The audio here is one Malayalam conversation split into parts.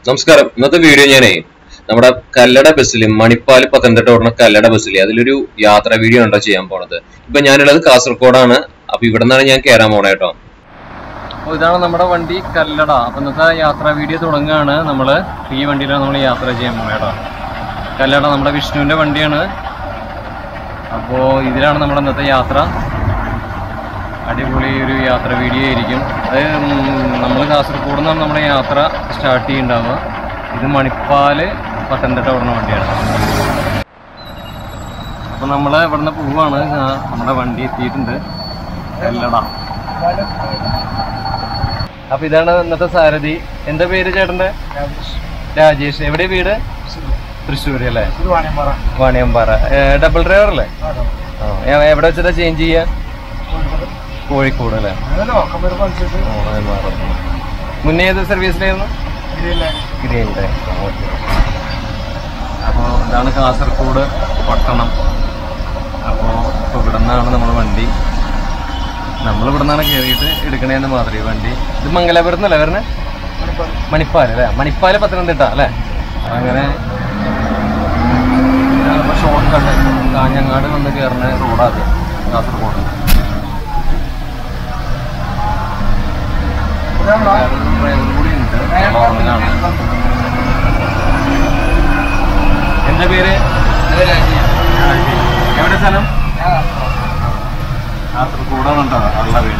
നമസ്കാരം. ഇന്നത്തെ വീഡിയോ ഞാനേ നമ്മുടെ കല്ലട ബസ്സിൽ മണിപ്പാല് പത്തനംതിട്ട ഓടുന്ന കല്ലട ബസ്സിൽ അതിലൊരു യാത്രാ വീഡിയോ ഉണ്ടോ ചെയ്യാൻ പോണത്. ഇപ്പൊ ഞാനുള്ളത് കാസർഗോഡാണ്. അപ്പൊ ഇവിടെ നിന്നാണ് ഞാൻ കയറാൻ പോണേ കേട്ടോ. ഇതാണ് നമ്മുടെ വണ്ടി കല്ലട. അപ്പൊ ഇന്നത്തെ യാത്രാ വീഡിയോ തുടങ്ങുകയാണ്. നമ്മള് ഈ വണ്ടിയിലാണ് നമ്മൾ യാത്ര ചെയ്യാൻ പോണേ കേട്ടോ. കല്ലട നമ്മുടെ വിഷ്ണുവിന്റെ വണ്ടിയാണ്. അപ്പോ ഇതിലാണ് നമ്മുടെ ഇന്നത്തെ യാത്ര. അടിപൊളി ഒരു യാത്ര വീഡിയോ ആയിരിക്കും. അത് നമ്മൾ കാസർഗോഡ് നിന്നാണ് നമ്മുടെ യാത്ര സ്റ്റാർട്ട് ചെയ്യുന്നുണ്ടാവുക. ഇത് മണിപ്പാല് പത്തനംതിട്ട ഓടുന്ന വണ്ടിയാണ്. അപ്പോൾ നമ്മൾ ഇവിടുന്ന് പോവാണ്. നമ്മുടെ വണ്ടി എത്തിയിട്ടുണ്ട് കല്ലട. അപ്പോൾ ഇതാണ് ഇന്നത്തെ സാരഥി. എന്താ പേര് ചേട്ടൻ്റെ? രാജേഷ്. എവിടെ വീട്? തൃശ്ശൂർ അല്ലേ? വാണിയമ്പാറ. ഡബിൾ ഡ്രൈവർ അല്ലേ? എവിടെ വെച്ചിട്ടാ ചേഞ്ച് ചെയ്യാ? കോഴിക്കോട് അല്ലേ? മുന്നേ ഏത് സർവീസിലായിരുന്നു? ഗ്രീനിലെ. ഓക്കെ. അപ്പോൾ ഇതാണ് കാസർഗോഡ് പട്ടണം. അപ്പോൾ ഇവിടെ നിന്നാണ് നമ്മുടെ വണ്ടി. നമ്മളിവിടെ നിന്നാണ് കയറിയിട്ട് എടുക്കണേന്ന് മാത്രമേ വണ്ടി. ഇത് മംഗലാപുരത്ത് നിന്നല്ലേ വരണേ? മണിപ്പാൽ അല്ലേ? മണിപ്പാൽ പത്തനംതിട്ട അല്ലേ? അങ്ങനെ ഷോർട്ട് കട്ട് കാഞ്ഞങ്ങാട് വന്ന് കയറുന്ന റോഡാണ് കാസർഗോഡ്. കൂടി ഉണ്ട്. എന്താ പേര്? എവിടെ സ്ഥലം? കാസർഗോഡാണ് കേട്ടോ ഉള്ള വീട്.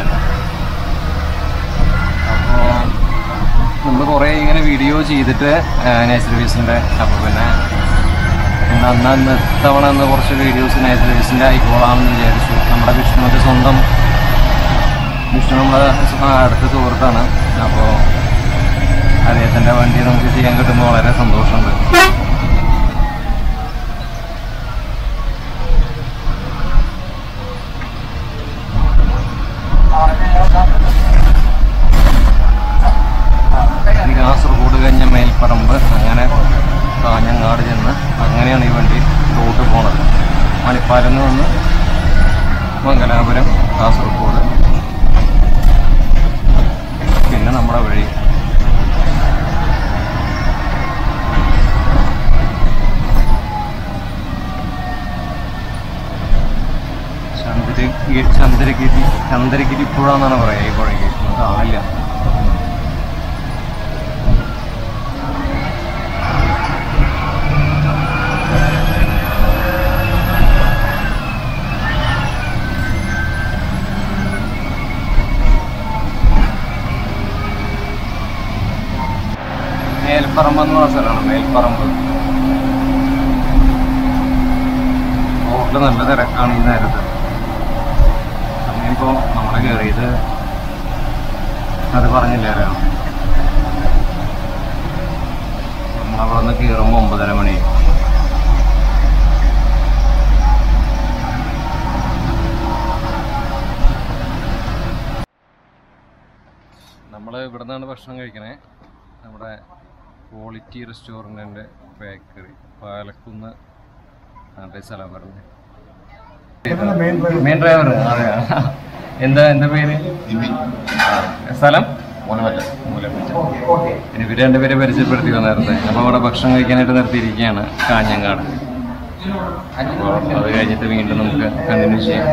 അപ്പോൾ നമ്മൾ കുറേ ഇങ്ങനെ വീഡിയോ ചെയ്തിട്ട് നൈറ്റ് സർവീസിൻ്റെ. അപ്പോൾ പിന്നെ അന്ന് ഇത്തവണ കുറച്ച് വീഡിയോസ് നൈറ്റ് സർവീസിൻ്റെ ആയിക്കോളാമെന്ന് വിചാരിച്ചു. നമ്മുടെ വിഷ്ണുവിൻ്റെ സ്വന്തം വിഷ്ണു നമ്മളെ അടുത്ത സുഹൃത്താണ്. അപ്പോൾ അദ്ദേഹത്തിൻ്റെ വണ്ടി നമുക്ക് ചെയ്യാൻ കിട്ടുമ്പോൾ വളരെ സന്തോഷമുണ്ട്. കാസർഗോഡ് കഴിഞ്ഞ മേൽപ്പറമ്പ്, അങ്ങനെ കാഞ്ഞങ്ങാട് ചെന്ന് അങ്ങനെയാണ് ഈ വണ്ടി റൂട്ട് പോണത്. മണിപ്പാലിൽ നിന്ന് വന്ന് മംഗലാപുരം, കാസർഗോഡ്, പിന്നെ നമ്മുടെ വഴി. ചന്ദ്രഗിരി പുഴ എന്നാണ് പറയുക ഈ പുഴയ്ക്ക്. കാണില്ല. മേൽപ്പറമ്പ് എന്ന് പറഞ്ഞ സ്ഥലമാണ്. മേൽപ്പറമ്പ് റോഡിൽ നല്ല തിരക്കാണ് ഈ നേരത്ത്. സമയമിപ്പോൾ നമ്മൾ കയറിയത് അത് പറഞ്ഞില്ലായിരുന്നു. നമ്മളവിടെ നിന്ന് കയറുമ്പോൾ 9:30 മണി. നമ്മൾ ഇവിടെ നിന്നാണ് ഭക്ഷണം കഴിക്കണേ. നമ്മുടെ ക്വാളിറ്റി റെസ്റ്റോറൻറ്റിൻ്റെ ബേക്കറി, പാലക്കുന്ന് അതേ സ്ഥലം പറഞ്ഞത്. Main driver. അതെ. എന്താ പേര്? സ്ഥലം? മൂലമറ്റം. ഇനി ഇവർ രണ്ടുപേരെ പരിചയപ്പെടുത്തി നേരത്തെ. അപ്പോൾ അവിടെ ഭക്ഷണം കഴിക്കാനായിട്ട് നിർത്തിയിരിക്കുകയാണ് കാഞ്ഞങ്ങാട്. അപ്പോൾ അത് കഴിഞ്ഞിട്ട് വീണ്ടും നമുക്ക് കണ്ടിന്യൂ ചെയ്യാം.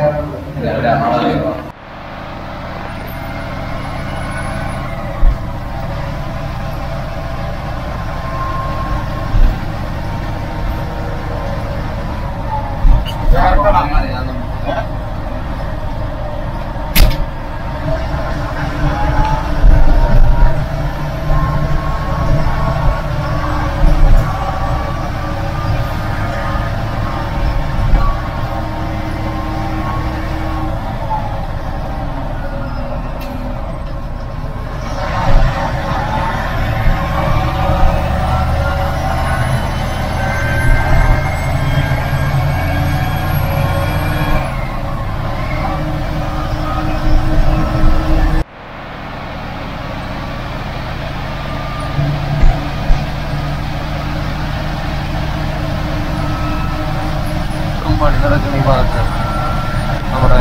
പണി നടക്കുന്ന ഈ ഭാഗത്ത് നമ്മുടെ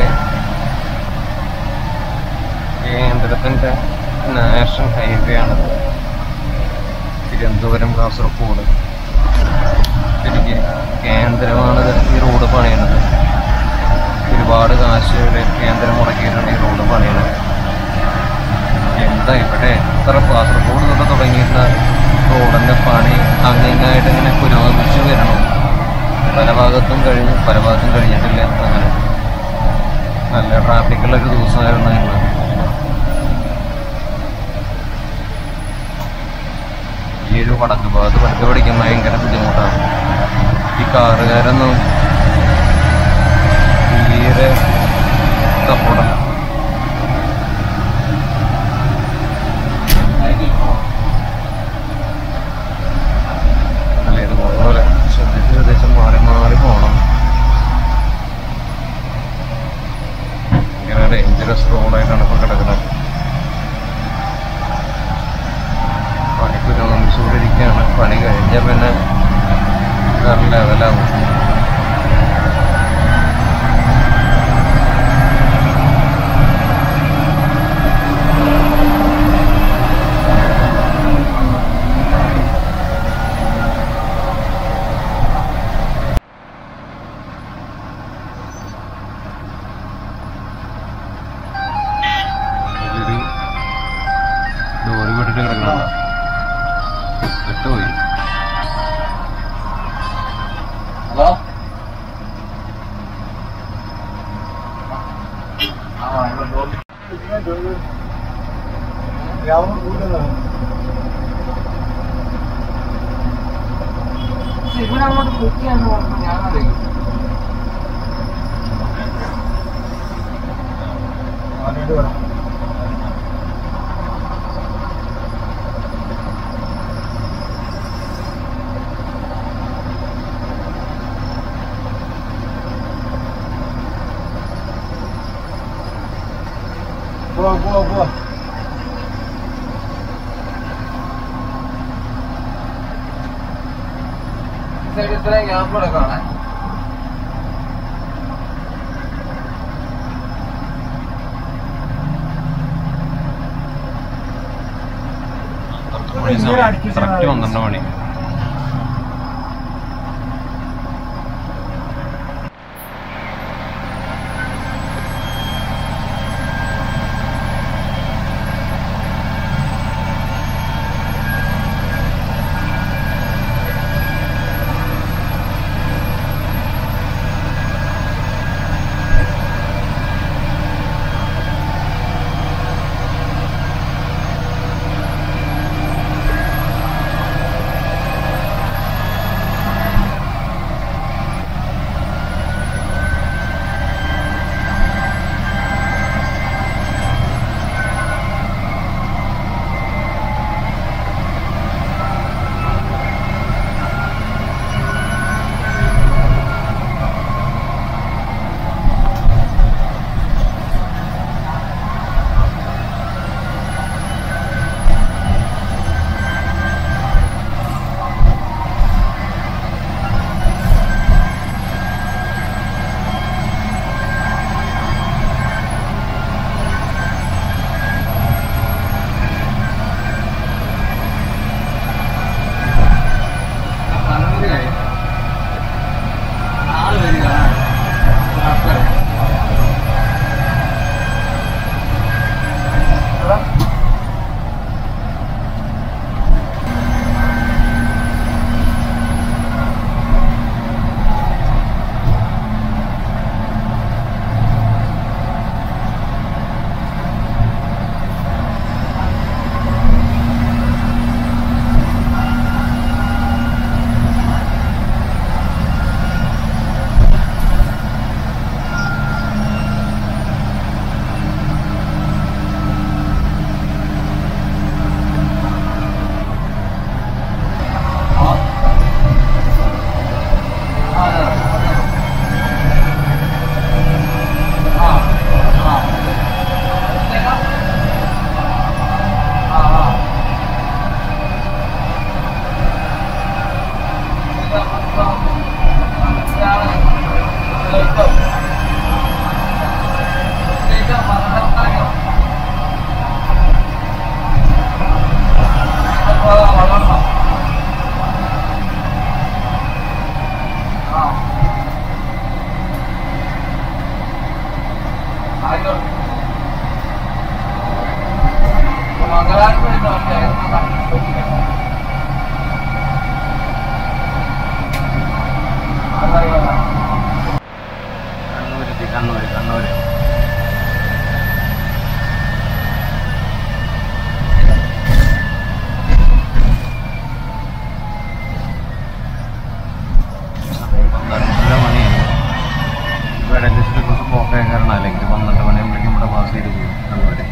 കേന്ദ്രത്തിൻ്റെ നാഷണൽ ഹൈവേ ആണത്. തിരുവനന്തപുരം കാസർഗോഡ് ശരിക്ക് കേന്ദ്രമാണ് ഈ റോഡ് പണിയണത്. ഒരുപാട് കാശ് കേന്ദ്രം മുടക്കിയിട്ടാണ് ഈ റോഡ് പണിയണത്. എന്താ ഇവിടെ എത്ര കാസർഗോഡ് തൊട്ട് തുടങ്ങിയിരുന്ന റോഡിൻ്റെ പണി അങ്ങായിട്ട് ഇങ്ങനെ പുരോഗമിച്ച് വരണം. പല ഭാഗത്തും കഴിഞ്ഞു, പല ഭാഗത്തും കഴിഞ്ഞിട്ടില്ല. അങ്ങനെ നല്ല ട്രാഫിക്കുള്ളൊരു ദിവസമായിരുന്നു ഇന്ന്. ഈ ഒരു വടക്ക് ഭാഗത്ത് വണ്ടി പഠിക്കാൻ ഭയങ്കര ബുദ്ധിമുട്ടാണ്. ഈ കാറുകാരൊന്നും തീരെ സപ്പോർട്ടല്ല. അല്ല ഇതുപോലെ ശ്രദ്ധിച്ച് ഏകദേശം മാറി മാറി പോകണം. ഭയങ്കര ഡേഞ്ചറസ് റോഡായിട്ടാണ് ഇപ്പോൾ കിടക്കുന്നത്. പണി പുരോഗമിച്ചുകൊണ്ടിരിക്കുകയാണ്. പണി കഴിഞ്ഞാൽ പിന്നെ വേറെ ലെവലാവും. ലോറി വിട്ടിട്ട് കിടക്കണ വിട്ടുപോയി. ഇവിടെ അങ്ങോട്ട് കുട്ടിയാന്ന് പറഞ്ഞു. ഞാൻ അറിയിക്കും. പോവാ സൈഡ് ഇത്ര ഗ്യാപ്പ് എടുക്കാണ്. കറക്റ്റ് 12 മണി. കണ്ണൂര് ഇവിടെ കുറച്ച് പോക്കായ കാരണം അല്ലെങ്കിൽ 12 മണിയാകുമ്പോഴേക്കും നമ്മുടെ പാസ് ചെയ്ത് പോകും കണ്ണൂര്.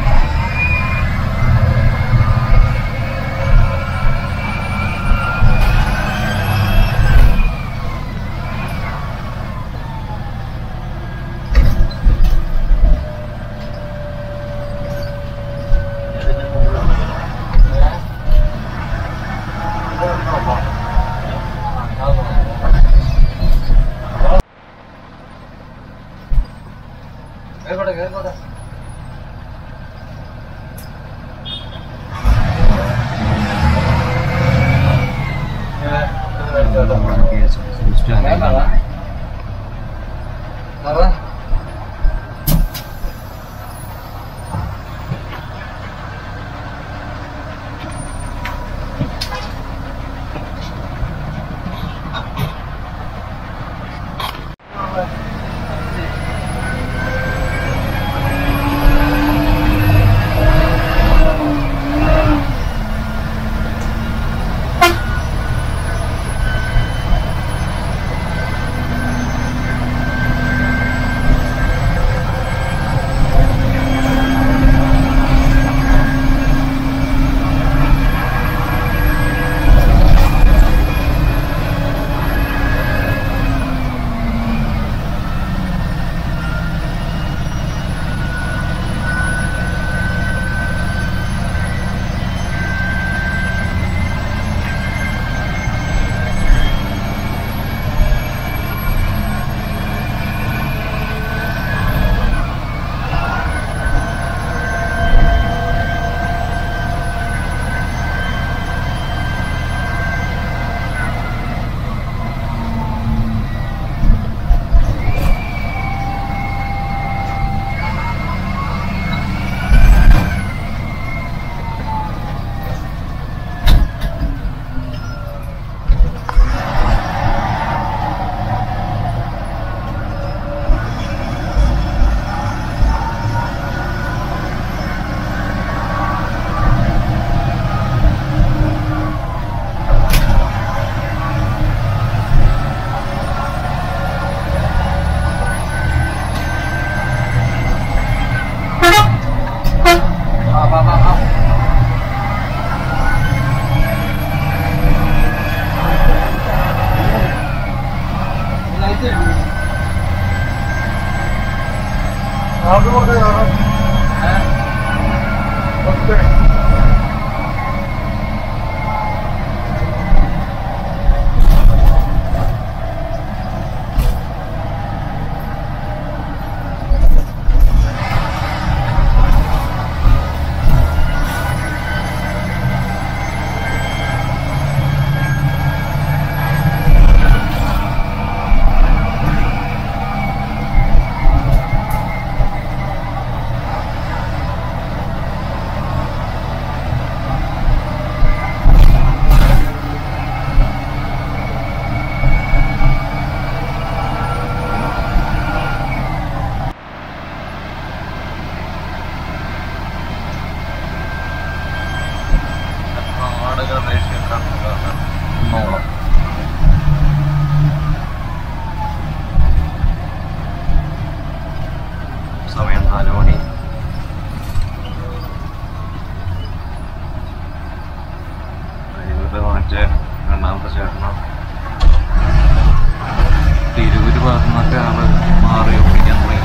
സമയം 4 മണി. മറ്റേ രണ്ടാമത്തെ ചേട്ടനോ തിരൂര് ഭാഗത്തു നിന്നൊക്കെ ആള് മാറി ഓടിക്കാൻ തുടങ്ങി.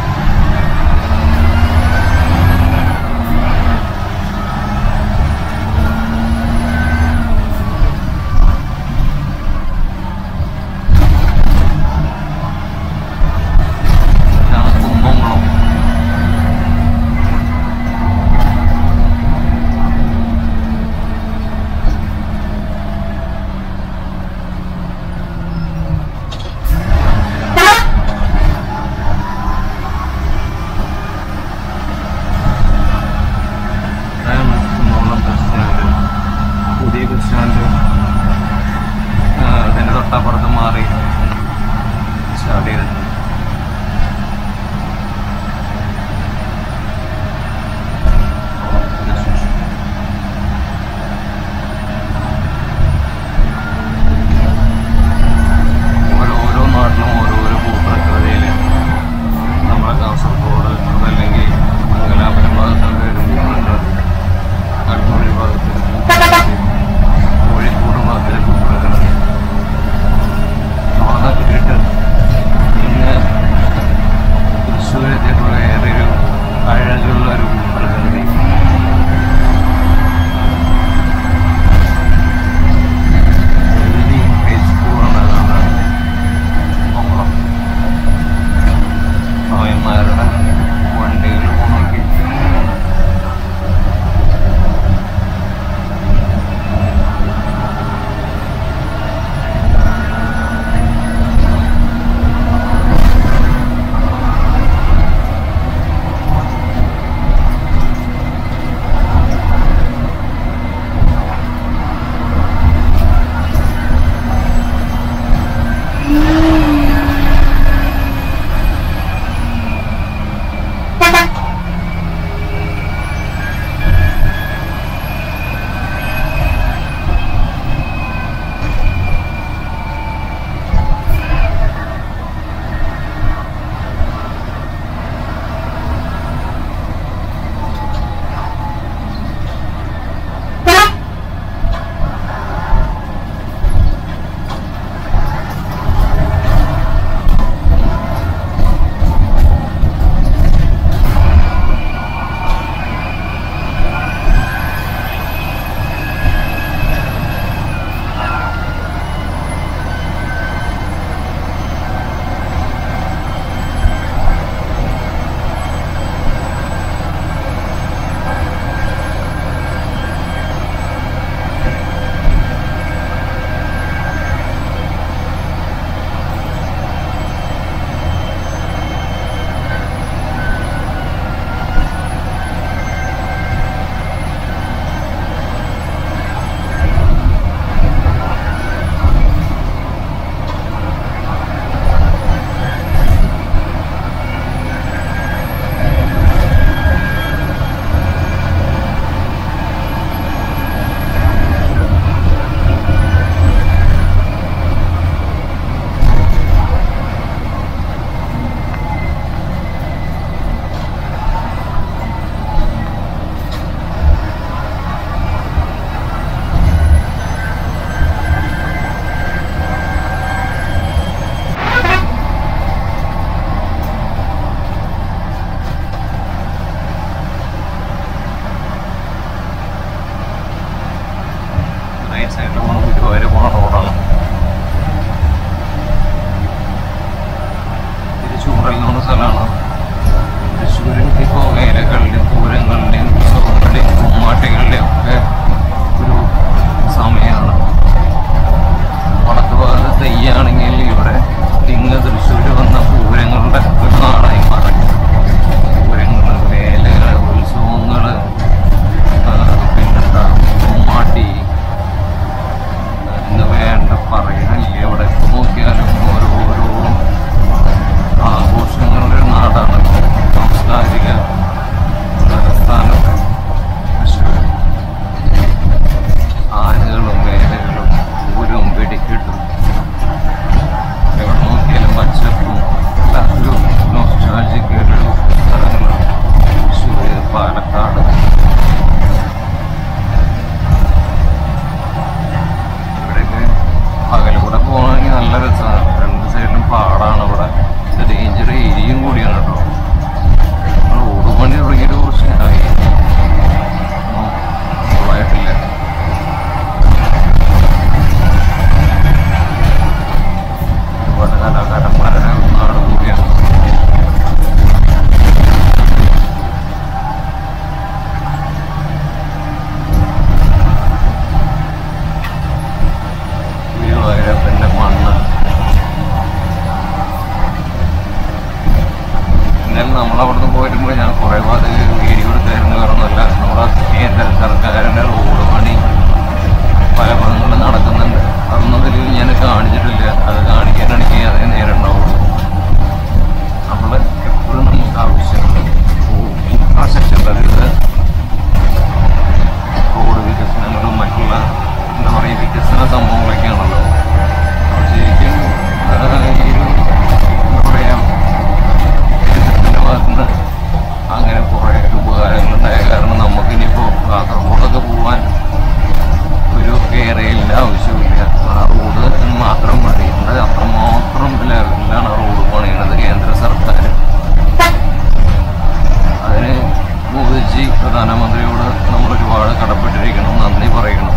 മുഖ്യമന്ത്രിയോട് നമ്മൾ ഒരുപാട് കടപ്പെട്ടിരിക്കണം, നന്ദി പറയണം.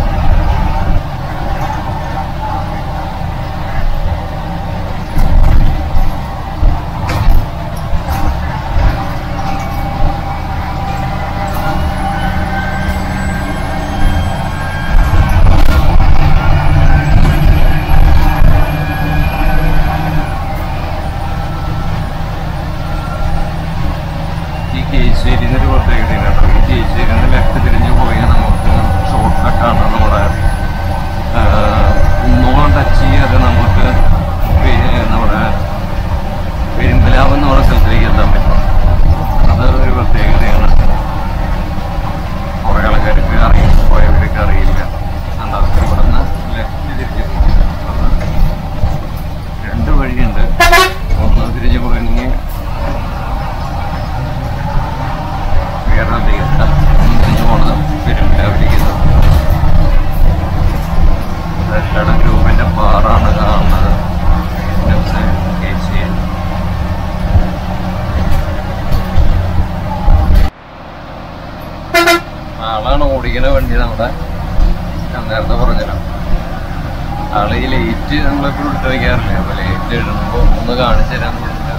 കേശ്ശേരിന്നൊരു പ്രത്യേകതയാണ് കേട്ടോ. ഈ കേശ്ശേരിന്ന് ലെഫ്റ്റ് തിരിഞ്ഞ് പോയാൽ നമുക്ക് ഷോർട്ട് കട്ടാണ്. നമ്മുടെ കുന്നോളം ടച്ച് ചെയ്യാതെ നമുക്ക് നമ്മുടെ പെരുമ്പലാവ് എന്ന് പറയുന്ന സ്ഥലത്തേക്ക് എത്താൻ പറ്റും. അതൊരു പ്രത്യേകതയാണ്. കുറേ ആൾക്കാർക്ക് അറിയും, പോയവർക്ക് അറിയില്ല. എന്താ ഇവിടെ നിന്ന് ലെഫ്റ്റ് തിരിഞ്ഞ് രണ്ട് വഴിയുണ്ട്. ഒന്ന് തിരിഞ്ഞ് പോയെങ്കിൽ ഗ്രൂപ്പിന്റെ പാറാണ് കാണുന്നത്. ആളാണ് ഓടിക്കുന്ന വണ്ടി. നമ്മുടെ നേരത്തെ പറഞ്ഞല്ലോ, ആള് ഈ ലേറ്റ് നമ്മളെപ്പോഴും ഇട്ട് വയ്ക്കാറില്ല. അപ്പൊ ലേറ്റ് ഇടുമ്പോ ഒന്ന് കാണിച്ചു തരാൻ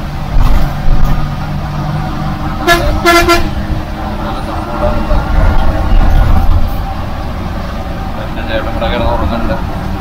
ചേട്ടൻ കിടന്ന് ഉറങ്ങുന്നുണ്ട്.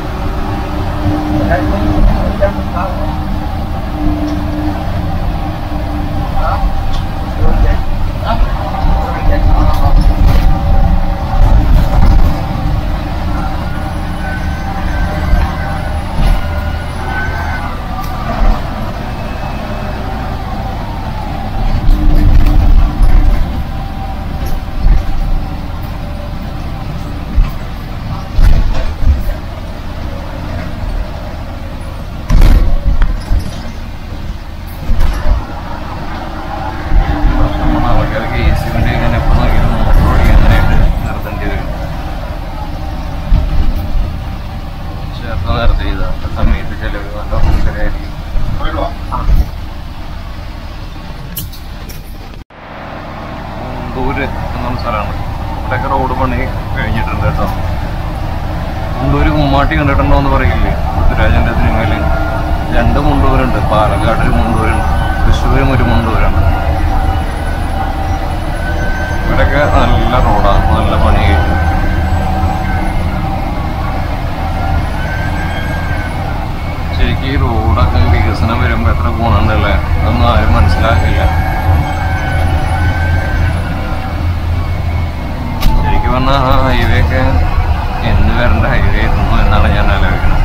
മുണ്ടൂര് എന്നൊരു സ്ഥലമാണ്. ഇവിടെയൊക്കെ റോഡ് പണി കഴിഞ്ഞിട്ടുണ്ട് കേട്ടോ. മുണ്ടൂര് കുമ്മാട്ടി കണ്ടിട്ടുണ്ടോ എന്ന് പറയില്ലേ? പൃഥ്വിരാജിന്റെ സിനിമയിൽ 2 മുണ്ടൂരുണ്ട്. പാലക്കാട് ഒരു മുണ്ടൂരുണ്ട്, തൃശ്ശൂരും ഒരു മുണ്ടൂരുണ്ട്. ഇവിടെയൊക്കെ നല്ല റോഡാണ്, നല്ല പണി കഴിഞ്ഞു. ശരിക്കും ഈ റോഡൊക്കെ വികസനം വരുമ്പോൾ എത്ര ഗുണമുണ്ടല്ലേ, അതൊന്നും ആരും മനസ്സിലാക്കില്ല. ശരിക്കും പറഞ്ഞാൽ ആ ഹൈവേ ഒക്കെ എന്ന് വരേണ്ട ഹൈവേ ആയിരുന്നു എന്നാണ് ഞാൻ ആലോചിക്കുന്നത്.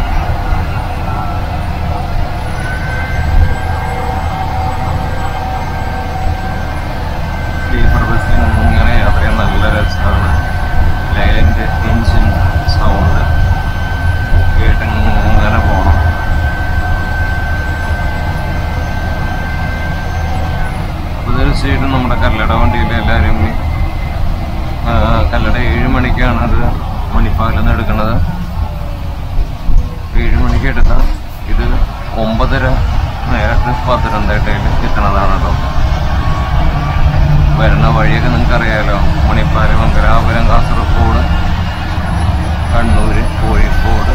സ്ലീപ്പർ ബസ്സിൽ ഇങ്ങനെ യാത്ര ചെയ്യാൻ നല്ല രസമാണ്. ലൈനിൻ്റെ എൻജിൻ സൗണ്ട് കേട്ട് ഇങ്ങനെ പോകണം. അപ്പോൾ തീർച്ചയായിട്ടും നമ്മുടെ കല്ലട വണ്ടിയിൽ എല്ലാവരും കല്ലട 7 മണിക്കാണ് അത് മണിപ്പാലിൽ നിന്ന് എടുക്കുന്നത്. 7 മണിക്ക് എടുത്താൽ ഇത് 9:30 നേരത്ത് പത്തനംതിട്ടയിൽ എത്തുന്നതാണ് കേട്ടോ. വരുന്ന വഴിയൊക്കെ നിങ്ങൾക്കറിയാമല്ലോ, മണിപ്പാൽ, മംഗലാപുരം, കാസർഗോഡ്, കണ്ണൂർ, കോഴിക്കോട്.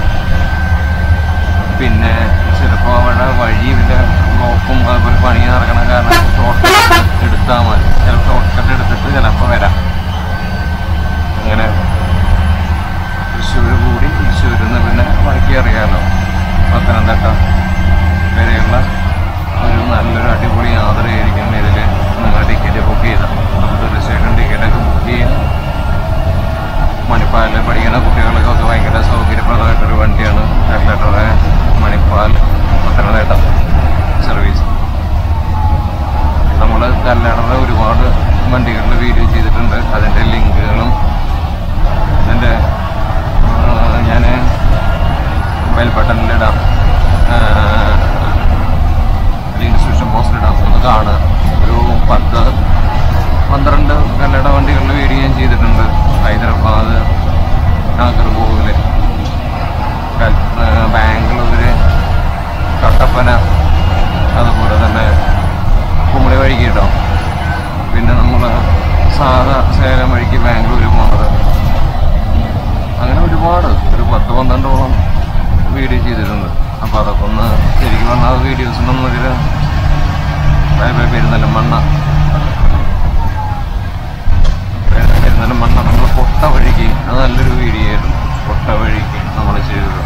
പിന്നെ ചിലപ്പോൾ അവിടെ വഴി വലിയ ബ്ലോക്കും അതുപോലെ പണി നടക്കണ കാരണം ഷോർട്ട് കട്ട് എടുത്താൽ മതി. ചിലപ്പോൾ ഷോർട്ട് കട്ട് എടുത്തിട്ട് ചിലപ്പോൾ വരാം. അങ്ങനെ തൃശ്ശൂർ കൂടി, തൃശ്ശൂരിൽ നിന്ന് പിന്നെ ബാക്കി അറിയാമല്ലോ പത്തനംതിട്ട വരെയുള്ള ഒരു നല്ലൊരു അടിപൊളി യാത്രയായിരിക്കും ഇതിൽ. നിങ്ങൾ ടിക്കറ്റ് ബുക്ക് ചെയ്താൽ നമുക്ക് തീർച്ചയായിട്ടും ടിക്കറ്റൊക്കെ ബുക്ക് ചെയ്യാം. മണിപ്പാലിൽ പഠിക്കുന്ന കുട്ടികൾക്കൊക്കെ ഭയങ്കര സൗകര്യപ്രദമായിട്ടൊരു വണ്ടിയാണ് കല്ലടയുടെ മണിപ്പാൽ പത്തനംതിട്ട സർവീസ്. നമ്മൾ കല്ലടയുടെ ഒരുപാട് വണ്ടികളിൽ വീഡിയോ ചെയ്തിട്ടുണ്ട്. അതിൻ്റെ ലിങ്കുകളും അതിൻ്റെ ഞാൻ മൊബൈൽ ബട്ടണിലിടാം, ലിങ്ക് ഡിസ്ക്രിപ്ഷൻ ബോക്സിലിടാം, ഒന്ന് കാണുക. ഒരു 10-12 കല്ലട വണ്ടികളിൽ വീഡിയോ ഞാൻ ചെയ്തിട്ടുണ്ട്. ഹൈദരാബാദ്, നാഗർകോവിൽ, ബാംഗ്ലൂർ, കട്ടപ്പന, അതുപോലെ തന്നെ കുമളി വഴിക്ക് കേട്ടോ. പിന്നെ നമ്മൾ സാധാ വഴിക്ക് ബാംഗ്ലൂർ പോകുന്നത്. അങ്ങനെ ഒരുപാട് ഒരു 10-12ഓളം വീഡിയോ ചെയ്തിട്ടുണ്ട്. അപ്പോൾ അതൊക്കെ ഒന്ന് ശരിക്കും പറഞ്ഞാൽ വീഡിയോസിനൊന്നും ഒരു പെരുന്തൽമണ്ണ നമ്മൾ പൊട്ട വഴിക്ക് അത് നല്ലൊരു വീഡിയോ ആയിരുന്നു. പൊട്ട വഴിക്ക് നമ്മൾ ചെയ്തത്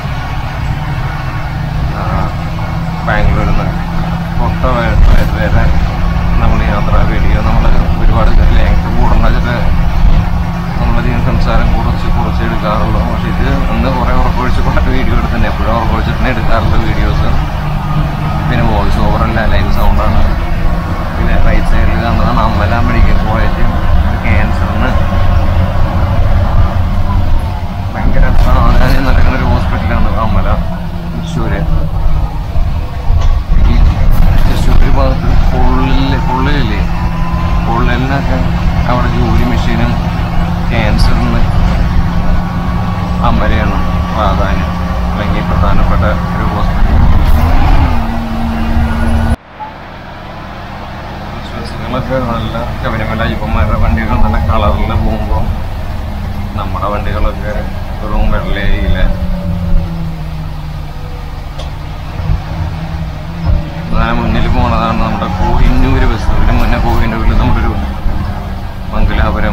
ബാംഗ്ലൂരിൽ നിന്ന് പൊട്ട വരെ നമ്മൾ യാത്ര വീഡിയോ നമ്മൾ ഒരുപാട് ലെങ്ത് കൂടുന്നത് നമ്മളധികം സംസാരം കുറച്ച് എടുക്കാറുള്ളൂ. പക്ഷെ ഇത് അന്ന് കുറേ ഉറക്കൊഴിച്ച് കൊണ്ട വീഡിയോ എടുത്തന്നെ എപ്പോഴും ഉറക്കൊഴിച്ചിട്ട് എടുക്കാറുള്ള വീഡിയോസ്. പിന്നെ വോയിസ് ഓവറല്ല, ലൈവ് സൗണ്ടാണ്. പിന്നെ റൈറ്റ് സൈഡിൽ കാണുന്നതാണ് അമല മെഡിക്കൽ കോളേജ്. ക്യാൻസറിന് ഭയങ്കര പ്രാധാന്യം നൽകുന്ന ഒരു ഹോസ്പിറ്റലാണ് അമല, തൃശ്ശൂര്. ഈ തൃശ്ശൂർ ഭാഗത്ത് പൊള്ളലിനൊക്കെ അവിടെ ജോലി മെഷീനും ക്യാൻസറിന് അമലയാണ് പ്രാധാന്യം അല്ലെങ്കിൽ പ്രധാനപ്പെട്ട ഒരു ഹോസ്പിറ്റൽ. വിശ്വാസികളൊക്കെ നല്ല ശബരിമല അയ്യപ്പന്മാരുടെ വണ്ടികൾ നല്ല കളറിൽ പോകുമ്പോൾ നമ്മുടെ വണ്ടികളൊക്കെ വെറും വെള്ളയില്ല. മുന്നിൽ പോകുന്നതാണ് നമ്മുടെ കോഹിന്നൂർ ബസ്. ഇതിന് മുന്നേ കോഹിന്നൂരിൽ നമ്മളൊരു മംഗലാപുരം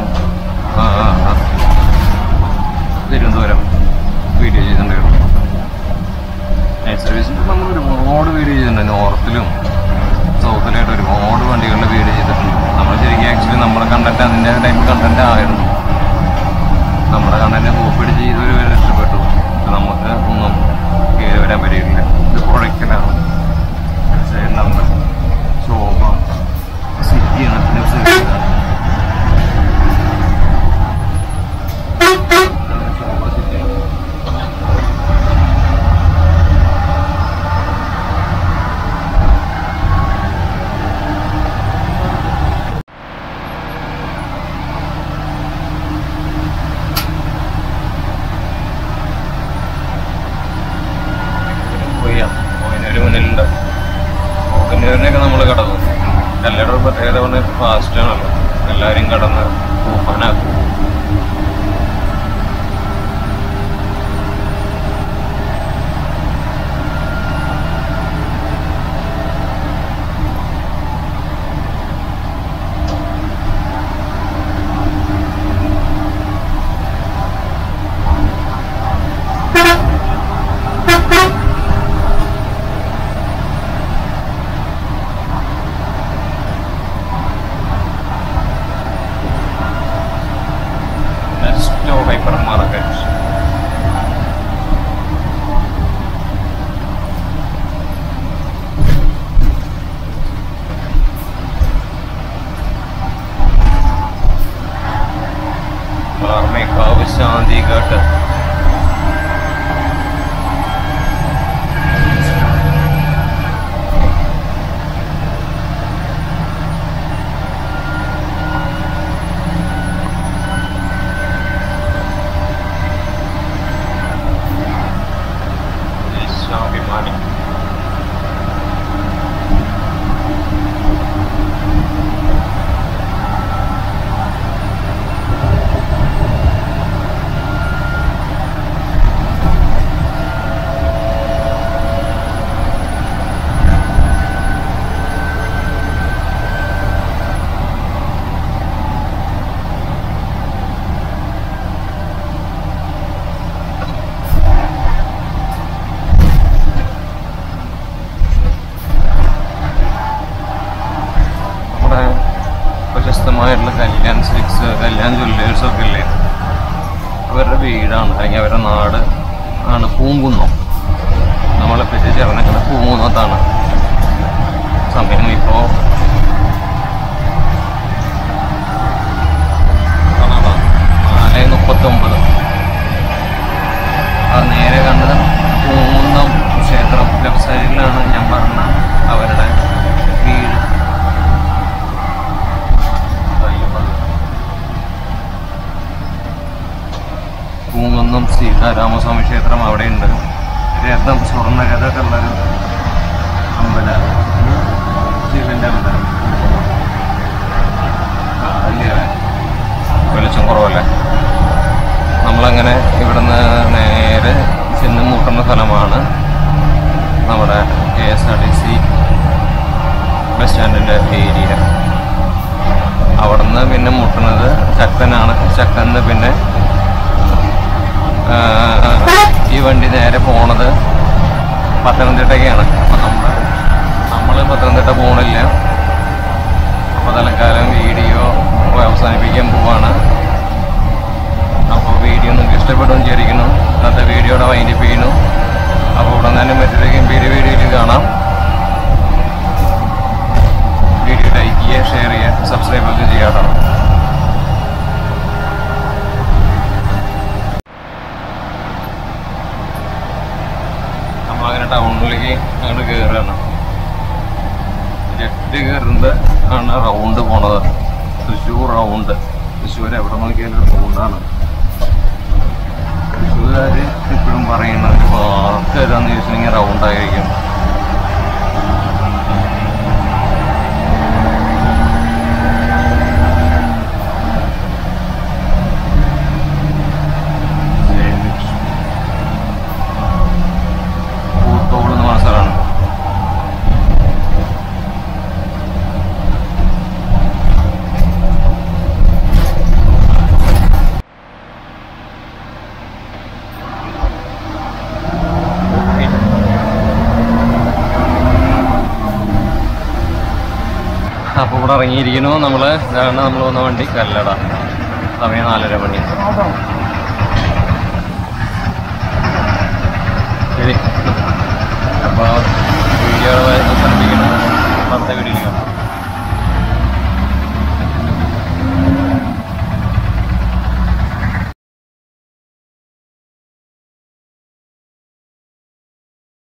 തിരുവനന്തപുരം വീഡിയോ ചെയ്തിട്ടുണ്ടായിരുന്നു. നൈറ്റ് സർവീസിൻ്റെ നമ്മൾ ഒരുപാട് വീഡിയോ ചെയ്തിട്ടുണ്ട്. നോർത്തിലും സൗത്തിലായിട്ട് ഒരുപാട് വണ്ടികളുടെ വീഡിയോ ചെയ്തിട്ടുണ്ട്. നമ്മൾ ശരിക്കും ആക്ച്വലി നമ്മുടെ കണ്ടന്റ് അതിൻ്റെ ടൈപ്പ് കണ്ടന്റ് ആയിരുന്നു. നമ്മുടെ കണ്ടന്റ് കോപ്പിടിച്ച് ചെയ്തവർ വരെ ഇഷ്ടപ്പെട്ടു. നമുക്ക് ഒന്നും കയറി വരാൻ പറ്റിയിട്ടില്ല. ഇത് കുഴക്കലാണ്, നമ്പർ ശോഭ സിറ്റിയാണ്. പിന്നെ മുന്നിലുണ്ട്. ഓക്കന്നൂരിനെയൊക്കെ നമ്മൾ കടന്നു. എല്ലാവരും പ്രത്യേകത കൊണ്ട് ഫാസ്റ്റാണല്ലോ, എല്ലാവരും കടന്ന് ഓപ്പനാക്കും. ശാന്തിഘട്ട് ദേശാഭിമാനി. പ്രശസ്തമായിട്ടുള്ള കല്യാൺ സിൽക്സ്, കല്യാൺ ജ്വല്ലേഴ്സൊക്കെ ഇല്ലേ, അവരുടെ വീടാണ് അല്ലെങ്കിൽ അവരുടെ നാട് ആണ് പൂങ്കുന്നം. നമ്മളെ പറ്റി ചേർന്നിട്ട് പൂങ്കുന്നത്താണ്. സമയം ഇപ്പോൾ 4:39. അത് നേരെ കണ്ടത് പൂങ്കുന്നം ക്ഷേത്രം. ലെഫ്റ്റ് സൈഡിലാണ് ഞാൻ പറഞ്ഞ അവരുടെ വീട്. പൂങ്കുന്നം സീതാരാമസ്വാമി ക്ഷേത്രം അവിടെയുണ്ട്. രഥം, സ്വർണ്ണരഥമൊക്കെ ഉള്ളൊരു അമ്പലമാണ്. ശിവൻ്റെ അമ്പലം. ബസ്സിൻ്റെ ഏരിയ. അവിടുന്ന് പിന്നെ മുട്ടുന്നത് ചക്കനാണ്. ചക്കന്ന് പിന്നെ ഈ വണ്ടി നേരെ പോണത് പത്തനംതിട്ടയ്ക്കാണ്. നമ്മൾ പത്തനംതിട്ട പോകണില്ല. അപ്പോൾ തൽക്കാലം വീഡിയോ അവസാനിപ്പിക്കാൻ പോവാണ്. അപ്പോൾ വീഡിയോ നിങ്ങൾക്ക് ഇഷ്ടപ്പെടുമെന്ന് വിചാരിക്കുന്നു. ഇന്നത്തെ വീഡിയോയുടെ വൈൻഡപ്പ് ചെയ്യുന്നു. അപ്പോൾ ഉടൻ തന്നെ മറ്റൊരു ഗംഭീര വീഡിയോയിൽ കാണാം. വീഡിയോ ലൈക്ക് ചെയ്യുക, ഷെയർ ചെയ്യുക, സബ്സ്ക്രൈബ് ഒക്കെ ചെയ്യാട്ടോ. നമ്മളങ്ങനെ ടൗണിലേക്ക് അങ്ങോട്ട് കയറുകയാണ്. ലെഫ്റ്റ് കയറുന്നത് ആണ് റൗണ്ട് പോണത്. തൃശ്ശൂർ റൗണ്ട്. തൃശ്ശൂർ എവിടെ നോക്കിയാലും റൗണ്ടാണ്. തൃശ്ശൂർകാർ എപ്പോഴും പറയുന്നത് പാർക്ക് ഏതാണെന്ന് ചോദിച്ചിട്ടുണ്ടെങ്കിൽ റൗണ്ടായിരിക്കും. പൂത്തോട് എന്ന് പറഞ്ഞ സ്ഥലമാണ്. അപ്പോൾ ഇവിടെ ഇറങ്ങിയിരിക്കുന്നു നമ്മൾ. ഇതാണ് നമ്മൾ വന്ന വണ്ടി കല്ലട. സമയം 4:30 മണി. ശരി, അപ്പോൾ വീഡിയോ അവസാനിപ്പിക്കണം. അടുത്ത വീഡിയോയിൽ കാണാം.